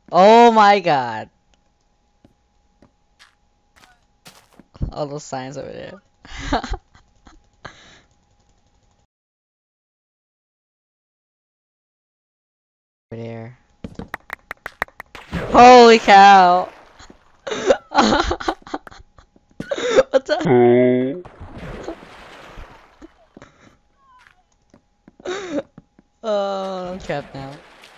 Oh my god. All those signs over there. Over there. Holy cow. What the? Oh, I'm trapped now.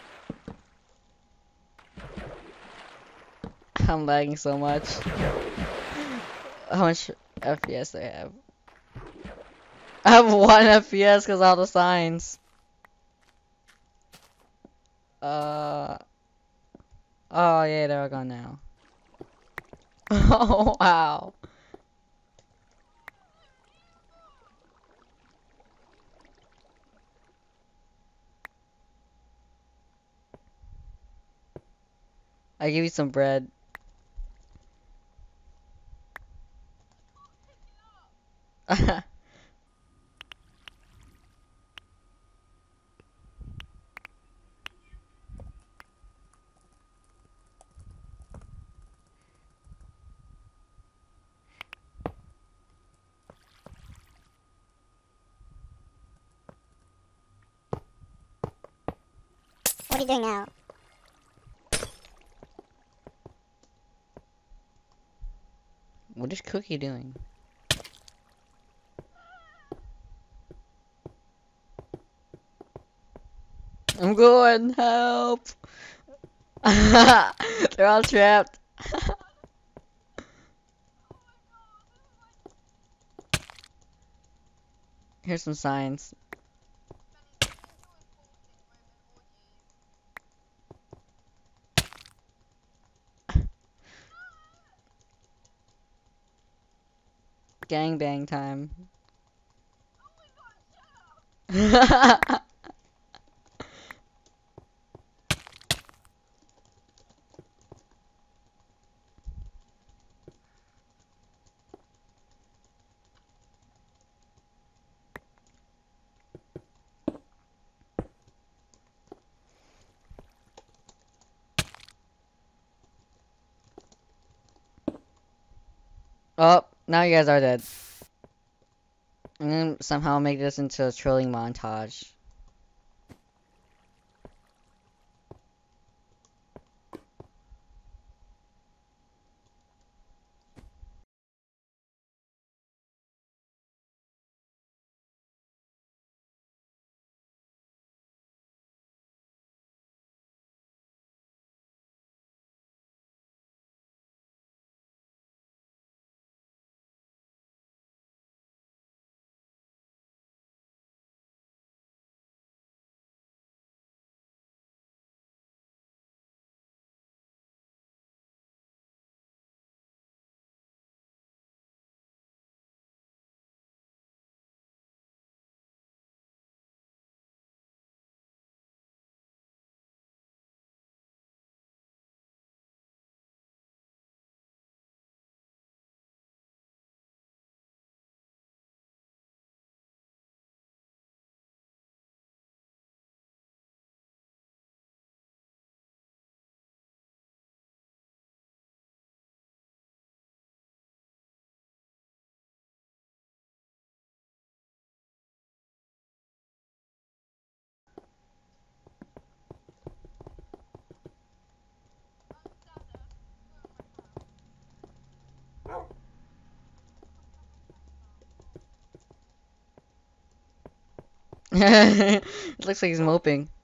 I'm lagging so much. How much FPS do I have? I have 1 FPS because all the signs. Uh. Oh yeah, they're all gone now. Oh wow. I give you some bread. What are you doing now? What is Cookie doing? I'm going, help! They're all trapped. Here's some signs. Gangbang time. Oh, now you guys are dead. I'm gonna somehow make this into a trolling montage. It looks like he's moping.